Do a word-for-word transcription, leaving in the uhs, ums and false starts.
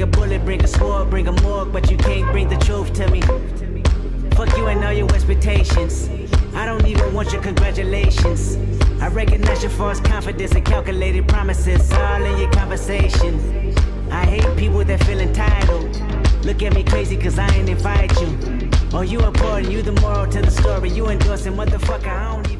a bullet, bring a sword, bring a morgue, but you can't bring the truth to me. Fuck you and all your expectations. I don't even want your congratulations. I recognize your false confidence and calculated promises all in your conversation. I hate people that feel entitled. Look at me crazy cause I ain't invite you. Oh, you important, you the moral to the story. You endorsing, motherfucker, I don't